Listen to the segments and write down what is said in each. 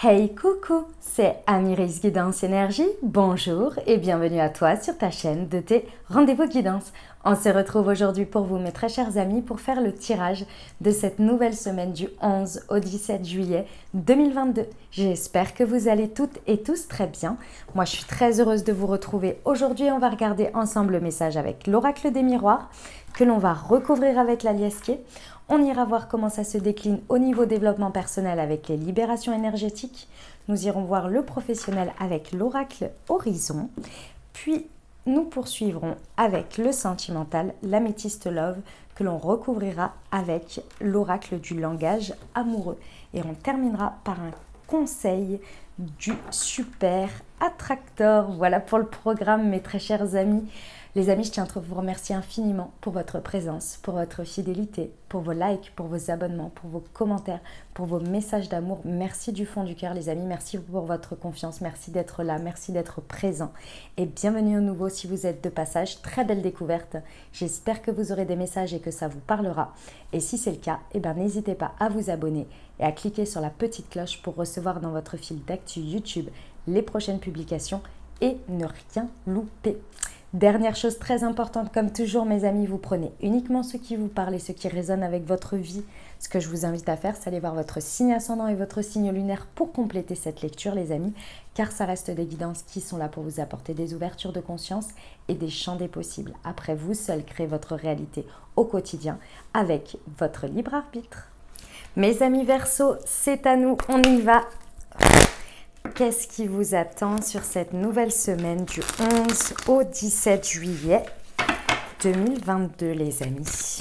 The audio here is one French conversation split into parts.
Hey coucou, c'est Amiris Guidance Énergie, bonjour et bienvenue à toi sur ta chaîne de tes rendez-vous guidance. On se retrouve aujourd'hui pour vous mes très chers amis pour faire le tirage de cette nouvelle semaine du 11 au 17 juillet 2022. J'espère que vous allez toutes et tous très bien. Moi je suis très heureuse de vous retrouver. Aujourd'hui on va regarder ensemble le message avec l'oracle des miroirs que l'on va recouvrir avec la liesquée. On ira voir comment ça se décline au niveau développement personnel avec les libérations énergétiques. Nous irons voir le professionnel avec l'oracle Horizon. Puis, nous poursuivrons avec le sentimental, l'améthyste love, que l'on recouvrira avec l'oracle du langage amoureux. Et on terminera par un conseil du super attracteur. Voilà pour le programme, mes très chers amis. Les amis, je tiens à vous remercier infiniment pour votre présence, pour votre fidélité, pour vos likes, pour vos abonnements, pour vos commentaires, pour vos messages d'amour. Merci du fond du cœur, les amis. Merci pour votre confiance. Merci d'être là. Merci d'être présent. Et bienvenue au nouveau si vous êtes de passage. Très belle découverte. J'espère que vous aurez des messages et que ça vous parlera. Et si c'est le cas, n'hésitez pas à vous abonner et à cliquer sur la petite cloche pour recevoir dans votre fil d'actu YouTube les prochaines publications et ne rien louper. Dernière chose très importante, comme toujours mes amis, vous prenez uniquement ce qui vous parle et ce qui résonne avec votre vie. Ce que je vous invite à faire, c'est aller voir votre signe ascendant et votre signe lunaire pour compléter cette lecture les amis, car ça reste des guidances qui sont là pour vous apporter des ouvertures de conscience et des champs des possibles. Après, vous seul créez votre réalité au quotidien avec votre libre arbitre. Mes amis Verseau, c'est à nous, on y va. Qu'est-ce qui vous attend sur cette nouvelle semaine du 11 au 17 juillet 2022, les amis?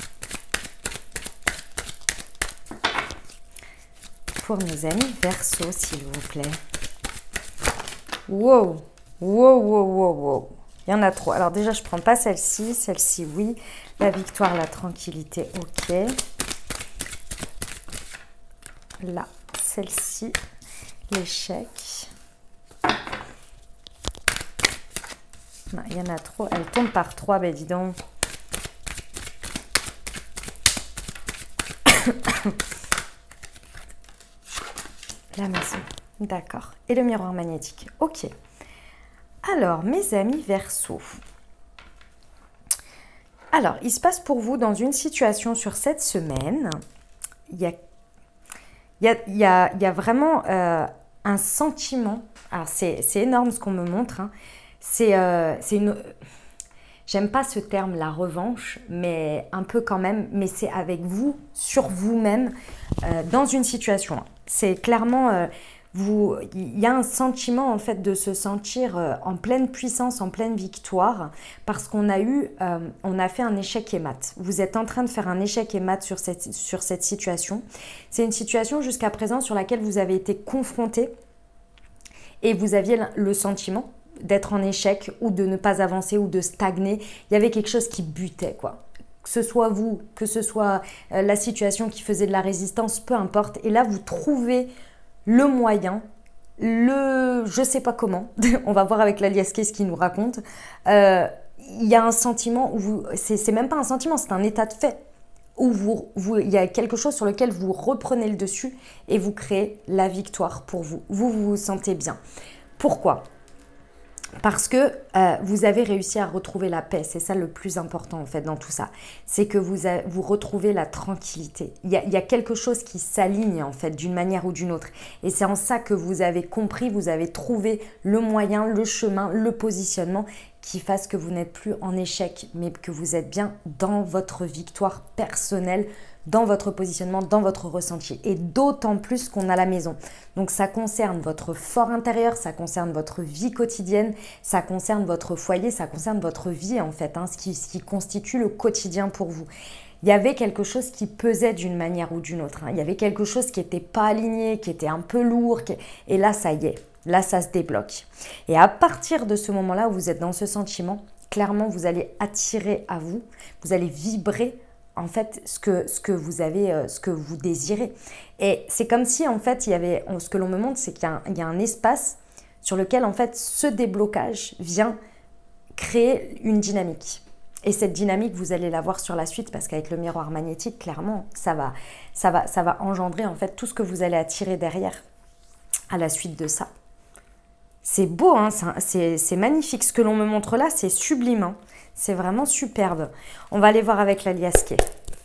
Pour nos amis Verseau, s'il vous plaît. Wow, wow, wow, wow, wow. Il y en a trop. Alors déjà, je ne prends pas celle-ci. Celle-ci, oui. La victoire, la tranquillité, ok. Là, celle-ci. L'échec. Il y en a trop. Elle tombe par 3, ben dis donc. La maison. D'accord. Et le miroir magnétique. Ok. Alors, mes amis Verseau. Alors, il se passe pour vous dans une situation sur cette semaine. Il y a vraiment un sentiment. Alors, c'est énorme ce qu'on me montre. Hein. C'est une... J'aime pas ce terme, la revanche, mais un peu quand même. Mais c'est avec vous, sur vous-même, dans une situation. C'est clairement... il y a un sentiment en fait de se sentir en pleine puissance, en pleine victoire, parce qu'on a fait un échec et mat. Vous êtes en train de faire un échec et mat sur cette situation. C'est une situation jusqu'à présent sur laquelle vous avez été confronté et vous aviez le sentiment d'être en échec ou de ne pas avancer ou de stagner. Il y avait quelque chose qui butait, quoi. Que ce soit vous, que ce soit la situation qui faisait de la résistance, peu importe. Et là, vous trouvez le moyen, je sais pas comment, on va voir avec la liesquée ce qu'il nous raconte. Il y a un sentiment où c'est même pas un sentiment, c'est un état de fait où il y a quelque chose sur lequel vous reprenez le dessus et vous créez la victoire pour vous. Vous vous sentez bien. Pourquoi ? Parce que vous avez réussi à retrouver la paix. C'est ça le plus important en fait dans tout ça. C'est que vous retrouvez la tranquillité. Il y a quelque chose qui s'aligne en fait d'une manière ou d'une autre. Et c'est en ça que vous avez compris, vous avez trouvé le moyen, le chemin, le positionnement qui fasse que vous n'êtes plus en échec, mais que vous êtes bien dans votre victoire personnelle, dans votre positionnement, dans votre ressenti. Et d'autant plus qu'on a la maison. Donc ça concerne votre fort intérieur, ça concerne votre vie quotidienne, ça concerne votre foyer, ça concerne votre vie en fait, hein, ce qui constitue le quotidien pour vous. Il y avait quelque chose qui pesait d'une manière ou d'une autre. Hein. Il y avait quelque chose qui n'était pas aligné, qui était un peu lourd. Et là, ça y est. Là, ça se débloque. Et à partir de ce moment-là où vous êtes dans ce sentiment, clairement, vous allez attirer à vous, vous allez vibrer en fait ce que vous désirez. Et c'est comme si en fait, ce que l'on me montre, c'est qu'il y a un espace sur lequel en fait ce déblocage vient créer une dynamique. Et cette dynamique, vous allez la voir sur la suite parce qu'avec le miroir magnétique, clairement, ça va engendrer en fait tout ce que vous allez attirer derrière. à la suite de ça. C'est beau, hein, c'est magnifique. Ce que l'on me montre là, c'est sublime. Hein. C'est vraiment superbe. On va aller voir avec l'alias K.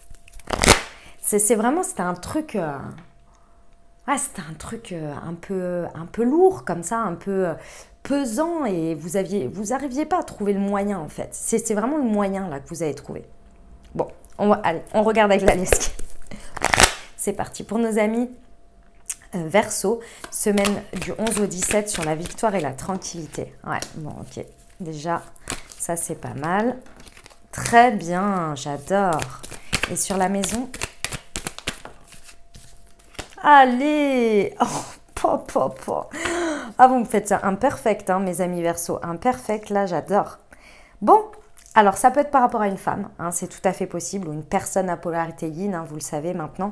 C'était un truc... c'était un truc un peu lourd comme ça, un peu pesant et vous arriviez pas à trouver le moyen en fait. C'est vraiment le moyen là que vous avez trouvé. Bon, allez, on regarde avec l'alias K. C'est parti pour nos amis Verseau, semaine du 11 au 17 sur la victoire et la tranquillité. Ouais, bon, ok. Déjà, ça c'est pas mal. Très bien, j'adore. Et sur la maison, allez! Oh, ah, vous me faites ça imperfect, hein, mes amis Verseau. Imperfect, là, j'adore. Bon, alors ça peut être par rapport à une femme, hein, c'est tout à fait possible, ou une personne à polarité yin, hein, vous le savez maintenant.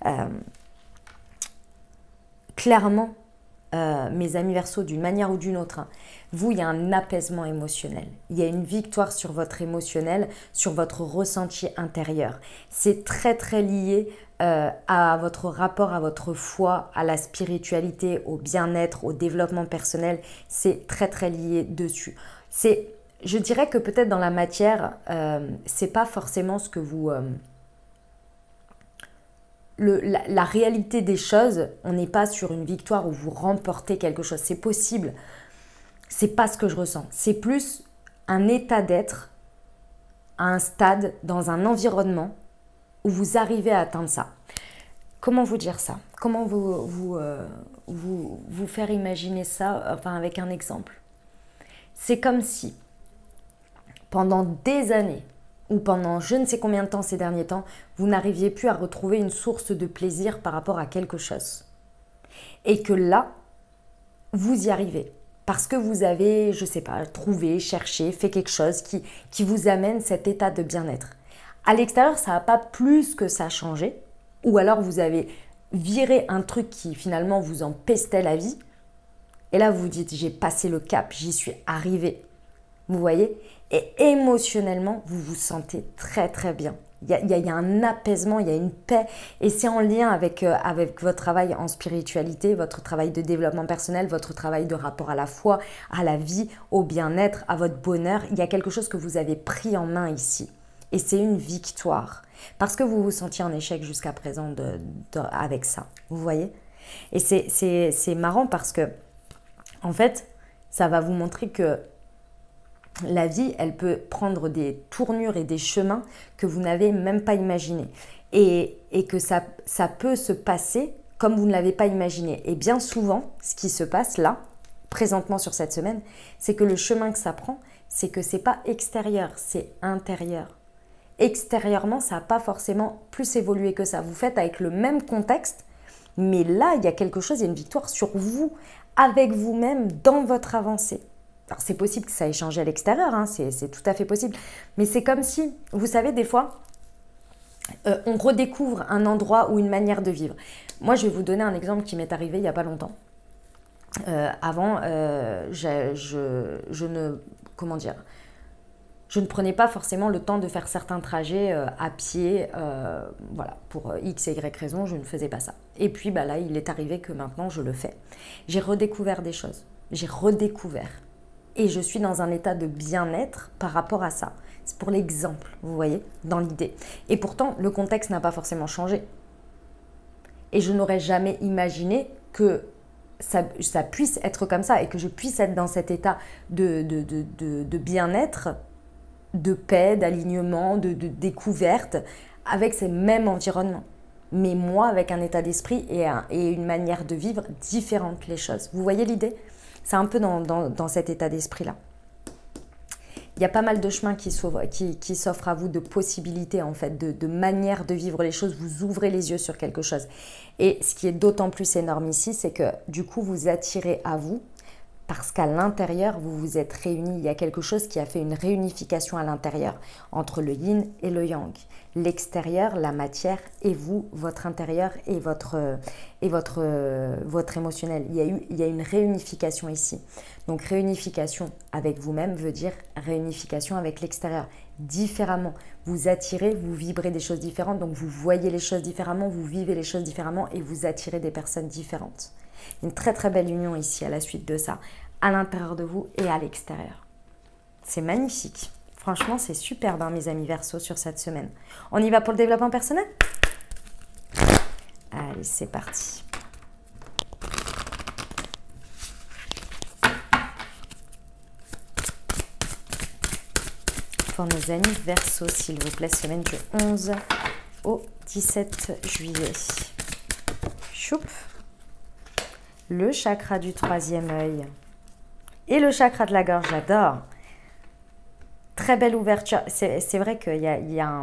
Clairement, mes amis Verseau, d'une manière ou d'une autre, hein, vous, il y a un apaisement émotionnel. Il y a une victoire sur votre émotionnel, sur votre ressenti intérieur. C'est très, très lié à votre rapport, à votre foi, à la spiritualité, au bien-être, au développement personnel. C'est très, très lié dessus. Je dirais que peut-être dans la matière, c'est pas forcément ce que vous... la réalité des choses, on n'est pas sur une victoire où vous remportez quelque chose. C'est possible. C'est pas ce que je ressens. C'est plus un état d'être à un stade, dans un environnement où vous arrivez à atteindre ça. Comment vous dire ça? Comment vous faire imaginer ça, enfin avec un exemple? C'est comme si pendant des années ou pendant je ne sais combien de temps ces derniers temps, vous n'arriviez plus à retrouver une source de plaisir par rapport à quelque chose. Et que là, vous y arrivez. Parce que vous avez, je ne sais pas, trouvé, cherché, fait quelque chose qui vous amène cet état de bien-être. À l'extérieur, ça n'a pas plus que ça changé. Ou alors vous avez viré un truc qui finalement vous empestait la vie. Et là, vous vous dites, j'ai passé le cap, j'y suis arrivé. Vous voyez? Et émotionnellement, vous vous sentez très très bien. Il y a un apaisement, il y a une paix. Et c'est en lien avec votre travail en spiritualité, votre travail de développement personnel, votre travail de rapport à la foi, à la vie, au bien-être, à votre bonheur. Il y a quelque chose que vous avez pris en main ici. Et c'est une victoire. Parce que vous vous sentiez en échec jusqu'à présent avec ça. Vous voyez? Et c'est marrant parce que, en fait, ça va vous montrer que la vie, elle peut prendre des tournures et des chemins que vous n'avez même pas imaginés. Et que ça peut se passer comme vous ne l'avez pas imaginé. Et bien souvent, ce qui se passe là, présentement sur cette semaine, c'est que le chemin que ça prend, c'est que ce n'est pas extérieur, c'est intérieur. Extérieurement, ça n'a pas forcément plus évolué que ça. Vous faites avec le même contexte, mais là, il y a quelque chose, il y a une victoire sur vous, avec vous-même, dans votre avancée. Alors, c'est possible que ça ait changé à l'extérieur, hein, c'est tout à fait possible. Mais c'est comme si, vous savez, des fois, on redécouvre un endroit ou une manière de vivre. Moi, je vais vous donner un exemple qui m'est arrivé il n'y a pas longtemps. Avant, je ne prenais pas forcément le temps de faire certains trajets à pied, voilà, pour X et Y raison, je ne faisais pas ça. Et puis là, il est arrivé que maintenant, je le fais. J'ai redécouvert des choses, j'ai redécouvert. Et je suis dans un état de bien-être par rapport à ça. C'est pour l'exemple, vous voyez, dans l'idée. Et pourtant, le contexte n'a pas forcément changé. Et je n'aurais jamais imaginé que ça puisse être comme ça et que je puisse être dans cet état de bien-être, de paix, d'alignement, de découverte avec ces mêmes environnements. Mais moi, avec un état d'esprit et une manière de vivre différente les choses. Vous voyez l'idée ? C'est un peu dans cet état d'esprit-là. Il y a pas mal de chemins qui s'offrent à vous, de possibilités en fait, de manières de vivre les choses. Vous ouvrez les yeux sur quelque chose. Et ce qui est d'autant plus énorme ici, c'est que du coup, vous attirez à vous parce qu'à l'intérieur, vous vous êtes réunis. Il y a quelque chose qui a fait une réunification à l'intérieur entre le yin et le yang. L'extérieur, la matière et vous, votre intérieur et votre émotionnel. Il y a une réunification ici. Donc réunification avec vous-même veut dire réunification avec l'extérieur. Différemment, vous attirez, vous vibrez des choses différentes, donc vous voyez les choses différemment, vous vivez les choses différemment et vous attirez des personnes différentes. Une très très belle union ici à la suite de ça, à l'intérieur de vous et à l'extérieur. C'est magnifique. Franchement, c'est superbe, hein, mes amis Verseau, sur cette semaine. On y va pour le développement personnel? Allez, c'est parti. Pour nos amis Verseau, s'il vous plaît, semaine du 11 au 17 juillet. Choup. Le chakra du troisième œil. Et le chakra de la gorge, j'adore. Très belle ouverture. C'est vrai qu'il y a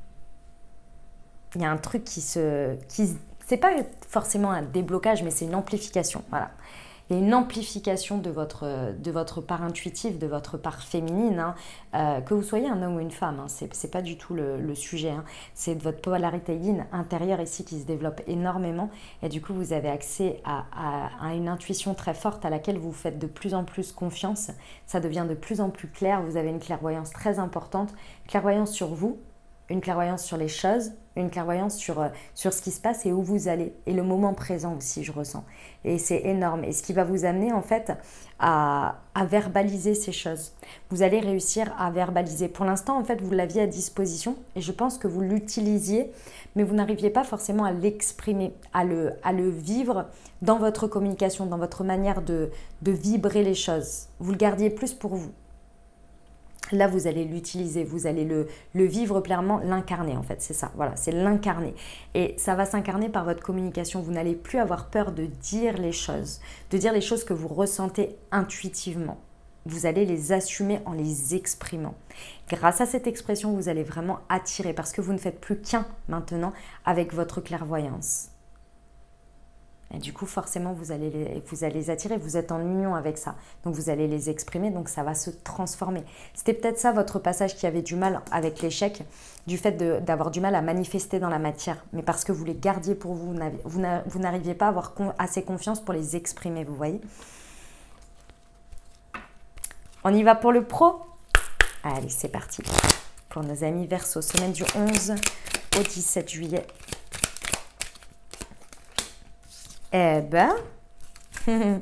un truc c'est pas forcément un déblocage, mais c'est une amplification. Voilà. Il y a une amplification de votre part intuitive, de votre part féminine, hein, que vous soyez un homme ou une femme, hein, c'est pas du tout le sujet, hein, c'est de votre polarité yin intérieure ici qui se développe énormément et du coup vous avez accès à une intuition très forte à laquelle vous faites de plus en plus confiance, ça devient de plus en plus clair, vous avez une clairvoyance très importante, clairvoyance sur vous, une clairvoyance sur les choses, une clairvoyance sur ce qui se passe et où vous allez. Et le moment présent aussi, je ressens. Et c'est énorme. Et ce qui va vous amener en fait à verbaliser ces choses. Vous allez réussir à verbaliser. Pour l'instant, en fait, vous l'aviez à disposition et je pense que vous l'utilisiez, mais vous n'arriviez pas forcément à l'exprimer, à le vivre dans votre communication, dans votre manière de vibrer les choses. Vous le gardiez plus pour vous. Là, vous allez l'utiliser, vous allez le vivre pleinement, l'incarner en fait, c'est ça, voilà, c'est l'incarner. Et ça va s'incarner par votre communication, vous n'allez plus avoir peur de dire les choses que vous ressentez intuitivement. Vous allez les assumer en les exprimant. Grâce à cette expression, vous allez vraiment attirer parce que vous ne faites plus qu'un maintenant avec votre clairvoyance. Et du coup, forcément, vous allez les attirer, vous êtes en union avec ça. Donc, vous allez les exprimer, donc ça va se transformer. C'était peut-être ça votre passage qui avait du mal avec l'échec, du fait d'avoir du mal à manifester dans la matière. Mais parce que vous les gardiez pour vous, vous n'arriviez pas à avoir assez confiance pour les exprimer, vous voyez. On y va pour le pro? Allez, c'est parti. Pour nos amis Verseau, semaine du 11 au 17 juillet. Eh ben, ouais.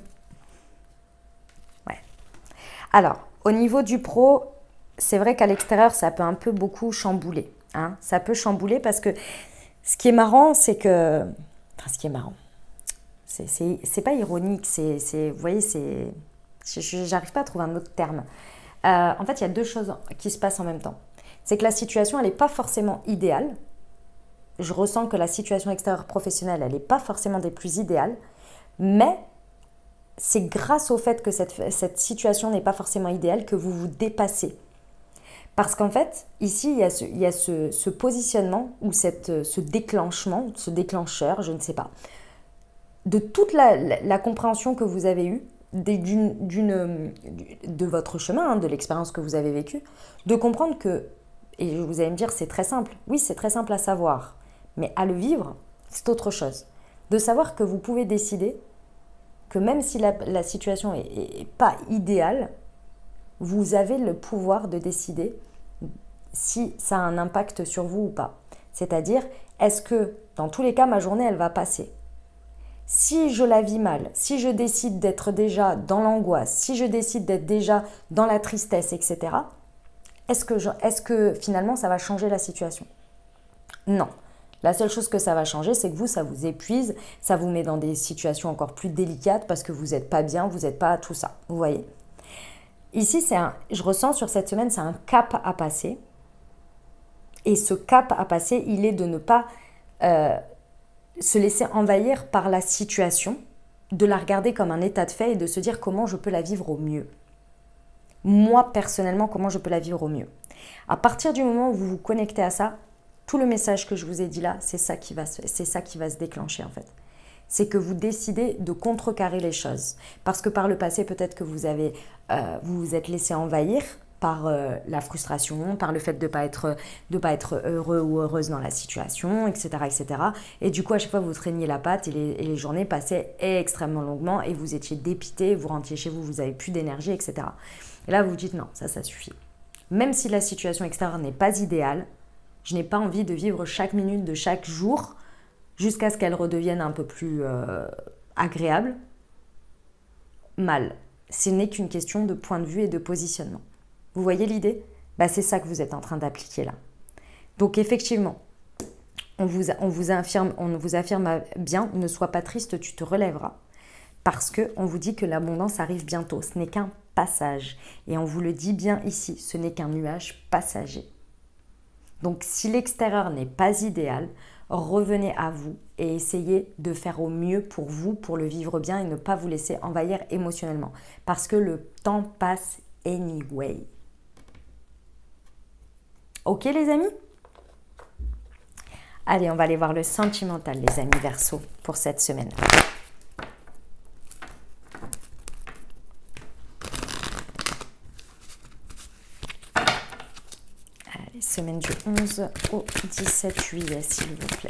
Alors, au niveau du pro, c'est vrai qu'à l'extérieur, ça peut un peu beaucoup chambouler. Hein. Ça peut chambouler parce que ce qui est marrant, c'est que... Enfin, ce qui est marrant, c'est pas ironique, vous voyez, j'arrive pas à trouver un autre terme. En fait, il y a deux choses qui se passent en même temps. C'est que la situation, elle n'est pas forcément idéale. Je ressens que la situation extérieure professionnelle, elle n'est pas forcément des plus idéales, mais c'est grâce au fait que cette situation n'est pas forcément idéale que vous vous dépassez. Parce qu'en fait, ici, il y a ce positionnement ou ce déclenchement, ce déclencheur, je ne sais pas, de toute la compréhension que vous avez eue de votre chemin, hein, de l'expérience que vous avez vécue, de comprendre que, et vous allez me dire, c'est très simple. Oui, c'est très simple à savoir. Mais à le vivre, c'est autre chose. De savoir que vous pouvez décider que même si la situation n'est pas idéale, vous avez le pouvoir de décider si ça a un impact sur vous ou pas. C'est-à-dire, est-ce que dans tous les cas, ma journée, elle va passer? Si je la vis mal, si je décide d'être déjà dans l'angoisse, si je décide d'être déjà dans la tristesse, etc., est-ce que finalement, ça va changer la situation? Non. La seule chose que ça va changer, c'est que vous, ça vous épuise, ça vous met dans des situations encore plus délicates parce que vous n'êtes pas bien, vous n'êtes pas tout ça, vous voyez. Ici, je ressens sur cette semaine, c'est un cap à passer. Et ce cap à passer, il est de ne pas se laisser envahir par la situation, de la regarder comme un état de fait et de se dire comment je peux la vivre au mieux. Moi, personnellement, comment je peux la vivre au mieux. À partir du moment où vous vous connectez à ça, tout le message que je vous ai dit là, c'est ça qui va se déclencher en fait. C'est que vous décidez de contrecarrer les choses. Parce que par le passé, peut-être que vous vous êtes laissé envahir par la frustration, par le fait de ne pas être heureux ou heureuse dans la situation, etc., etc. Et du coup, à chaque fois, vous traîniez la patte et les journées passaient extrêmement longuement et vous étiez dépité, vous rentriez chez vous, vous n'avez plus d'énergie, etc. Et là, vous vous dites non, ça suffit. Même si la situation extérieure n'est pas idéale, je n'ai pas envie de vivre chaque minute de chaque jour jusqu'à ce qu'elle redevienne un peu plus agréable, mal. Ce n'est qu'une question de point de vue et de positionnement. Vous voyez l'idée? Bah, c'est ça que vous êtes en train d'appliquer là. Donc effectivement, on vous affirme bien, ne sois pas triste, tu te relèveras. Parce qu'on vous dit que l'abondance arrive bientôt. Ce n'est qu'un passage. Et on vous le dit bien ici, ce n'est qu'un nuage passager. Donc si l'extérieur n'est pas idéal, revenez à vous et essayez de faire au mieux pour vous, pour le vivre bien et ne pas vous laisser envahir émotionnellement. Parce que le temps passe anyway. Ok les amis? Allez, on va aller voir le sentimental, les amis Verseau, pour cette semaine. Allez, semaine du 11 au 17 juillet, s'il vous plaît.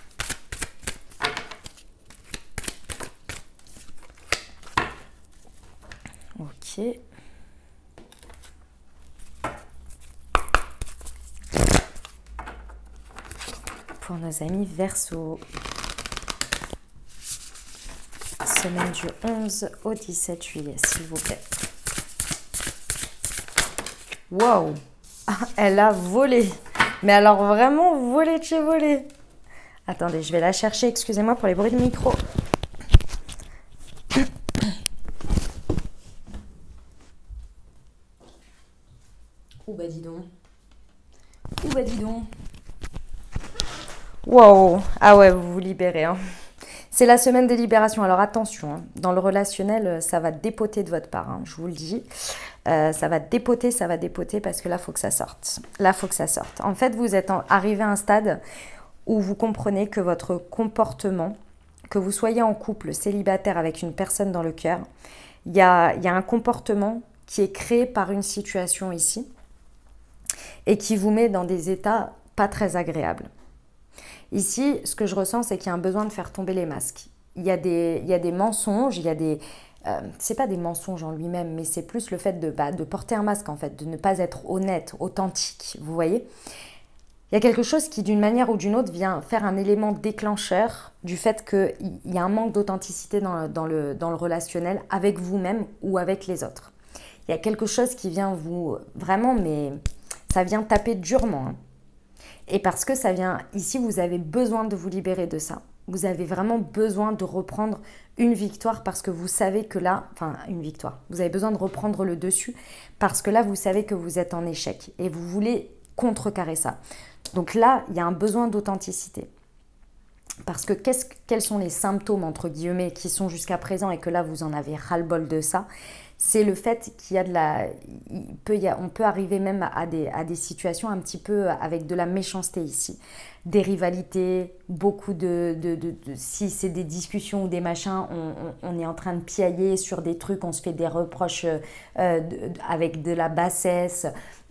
Ok. Pour nos amis Verseau. Semaine du 11 au 17 juillet, s'il vous plaît. Wow! Elle a volé. Mais alors vraiment volé de chez volé. Attendez, je vais la chercher, excusez-moi pour les bruits de micro. Ouh bah dis donc. Ouh bah dis donc. Wow! Ah ouais, vous vous libérez. Hein. C'est la semaine des libérations. Alors attention, hein. Dans le relationnel, ça va dépoter de votre part, hein, je vous le dis. Ça va dépoter parce que là, il faut que ça sorte. Là, il faut que ça sorte. En fait, vous êtes arrivé à un stade où vous comprenez que votre comportement, que vous soyez en couple, célibataire avec une personne dans le cœur, il y a un comportement qui est créé par une situation ici et qui vous met dans des états pas très agréables. Ici, ce que je ressens, c'est qu'il y a un besoin de faire tomber les masques. Il y a des mensonges, il y a des... c'est pas des mensonges en lui-même, mais c'est plus le fait de porter un masque, en fait, de ne pas être honnête, authentique, vous voyez. Il y a quelque chose qui, d'une manière ou d'une autre, vient faire un élément déclencheur du fait qu'il y a un manque d'authenticité dans le relationnel avec vous-même ou avec les autres. Il y a quelque chose qui vient vous... Vraiment, mais ça vient taper durement, hein. Et parce que ça vient, ici, vous avez besoin de vous libérer de ça. Vous avez vraiment besoin de reprendre une victoire parce que vous savez que là, enfin une victoire, vous avez besoin de reprendre le dessus parce que là, vous savez que vous êtes en échec et vous voulez contrecarrer ça. Donc là, il y a un besoin d'authenticité. Parce que quels sont les symptômes, entre guillemets, qui sont jusqu'à présent et que là, vous en avez ras-le-bol de ça? C'est le fait qu'il y a de la... on peut arriver même à des situations un petit peu avec de la méchanceté ici. Des rivalités, beaucoup si c'est des discussions ou des machins, on est en train de piailler sur des trucs, on se fait des reproches avec de la bassesse,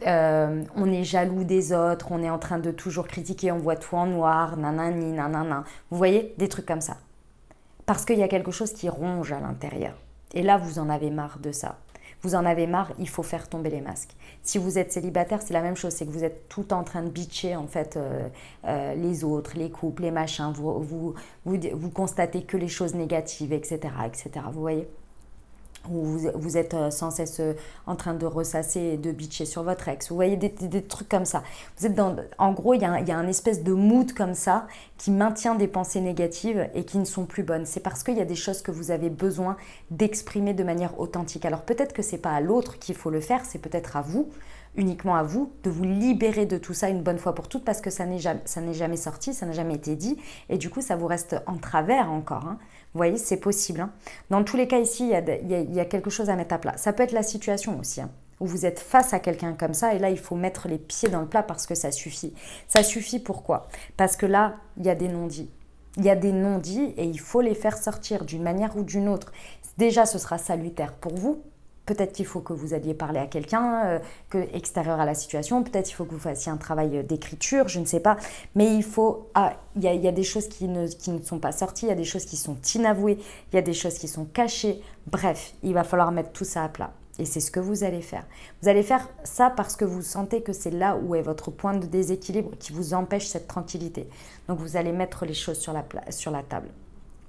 on est jaloux des autres, on est en train de toujours critiquer, on voit tout en noir, nanani, nanana. Vous voyez, des trucs comme ça. Parce qu'il y a quelque chose qui ronge à l'intérieur. Et là, vous en avez marre de ça. Vous en avez marre, il faut faire tomber les masques. Si vous êtes célibataire, c'est la même chose. C'est que vous êtes tout en train de bitcher, en fait, les autres, les couples, les machins. Vous constatez que les choses négatives, etc., etc. Vous voyez ? Ou vous êtes sans cesse en train de ressasser et de bitcher sur votre ex. Vous voyez des trucs comme ça. Vous êtes en gros, il y a un espèce de mood comme ça qui maintient des pensées négatives et qui ne sont plus bonnes. C'est parce qu'il y a des choses que vous avez besoin d'exprimer de manière authentique. Alors peut-être que ce n'est pas à l'autre qu'il faut le faire, c'est peut-être à vous, uniquement à vous, de vous libérer de tout ça une bonne fois pour toutes parce que ça n'est jamais sorti, ça n'a jamais été dit et du coup ça vous reste en travers encore, hein. Vous voyez, c'est possible, hein. Dans tous les cas ici, il y a quelque chose à mettre à plat. Ça peut être la situation aussi, hein, où vous êtes face à quelqu'un comme ça et là, il faut mettre les pieds dans le plat parce que ça suffit. Ça suffit pourquoi? Parce que là, il y a des non-dits. Il y a des non-dits et il faut les faire sortir d'une manière ou d'une autre. Déjà, ce sera salutaire pour vous. Peut-être qu'il faut que vous alliez parler à quelqu'un extérieur à la situation. Peut-être qu'il faut que vous fassiez un travail d'écriture, je ne sais pas. Mais il faut... il y a des choses qui ne sont pas sorties, il y a des choses qui sont inavouées, il y a des choses qui sont cachées. Bref, il va falloir mettre tout ça à plat. Et c'est ce que vous allez faire. Vous allez faire ça parce que vous sentez que c'est là où est votre point de déséquilibre qui vous empêche cette tranquillité. Donc vous allez mettre les choses sur la table.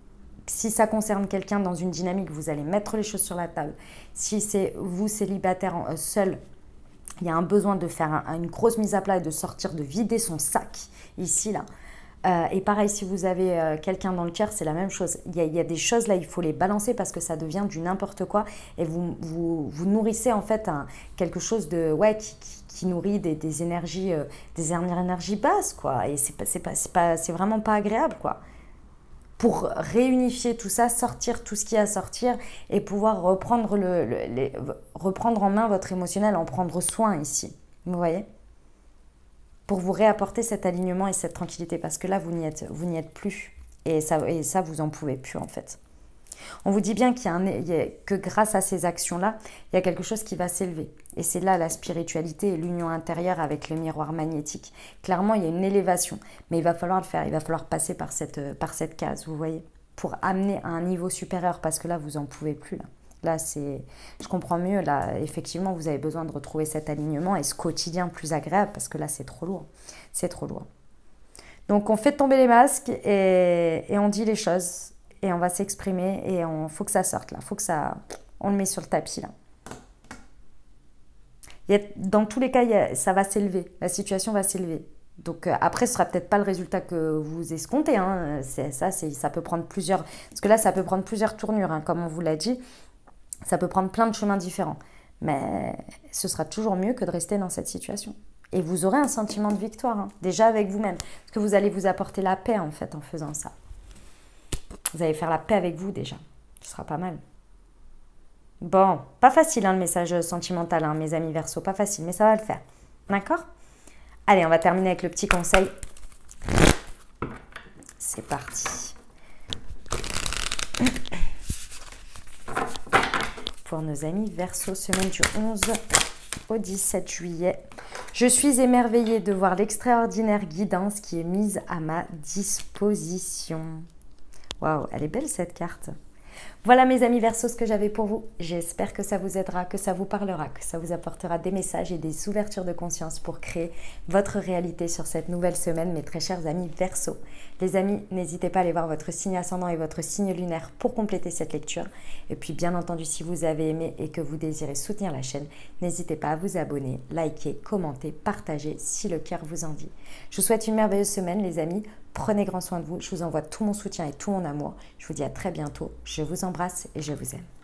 Si ça concerne quelqu'un dans une dynamique, vous allez mettre les choses sur la table. Si c'est vous célibataire seul, il y a un besoin de faire une grosse mise à plat et de sortir, de vider son sac ici, là. Et pareil, si vous avez quelqu'un dans le cœur, c'est la même chose. Il y a des choses là, il faut les balancer parce que ça devient du n'importe quoi. Et vous nourrissez en fait quelque chose de, ouais, qui nourrit des énergies basses, quoi. Et c'est vraiment pas agréable, quoi. Pour réunifier tout ça, sortir tout ce qu'il y a à sortir et pouvoir reprendre, reprendre en main votre émotionnel, en prendre soin ici. Vous voyez ? Pour vous réapporter cet alignement et cette tranquillité, parce que là, vous n'y êtes plus. Et ça, vous en pouvez plus, en fait. On vous dit bien que grâce à ces actions-là, il y a quelque chose qui va s'élever. Et c'est là la spiritualité et l'union intérieure avec le miroir magnétique. Clairement, il y a une élévation, mais il va falloir le faire. Il va falloir passer par cette case, vous voyez, pour amener à un niveau supérieur, parce que là, vous n'en pouvez plus, là. Là, je comprends mieux. Là, effectivement, vous avez besoin de retrouver cet alignement et ce quotidien plus agréable parce que là, c'est trop lourd. C'est trop lourd. Donc, on fait tomber les masques et on dit les choses et on va s'exprimer et faut que ça sorte là. Faut que on le met sur le tapis là. Dans tous les cas, ça va s'élever. La situation va s'élever. Donc après, ce sera peut-être pas le résultat que vous escomptez. Hein. Ça peut prendre plusieurs... Parce que là, ça peut prendre plusieurs tournures, hein, comme on vous l'a dit. Ça peut prendre plein de chemins différents. Mais ce sera toujours mieux que de rester dans cette situation. Et vous aurez un sentiment de victoire, hein, déjà avec vous-même. Parce que vous allez vous apporter la paix, en fait, en faisant ça. Vous allez faire la paix avec vous, déjà. Ce sera pas mal. Bon, pas facile, hein, le message sentimental, hein, mes amis Verseau. Pas facile, mais ça va le faire. D'accord ? Allez, on va terminer avec le petit conseil. C'est parti. Pour nos amis Verseau, semaine du 11 au 17 juillet. Je suis émerveillée de voir l'extraordinaire guidance qui est mise à ma disposition. Waouh, elle est belle cette carte. Voilà mes amis Verseau ce que j'avais pour vous. J'espère que ça vous aidera, que ça vous parlera, que ça vous apportera des messages et des ouvertures de conscience pour créer votre réalité sur cette nouvelle semaine, mes très chers amis Verseau. Les amis, n'hésitez pas à aller voir votre signe ascendant et votre signe lunaire pour compléter cette lecture. Et puis bien entendu, si vous avez aimé et que vous désirez soutenir la chaîne, n'hésitez pas à vous abonner, liker, commenter, partager si le cœur vous en dit. Je vous souhaite une merveilleuse semaine les amis. Prenez grand soin de vous. Je vous envoie tout mon soutien et tout mon amour. Je vous dis à très bientôt. Je vous embrasse et je vous aime.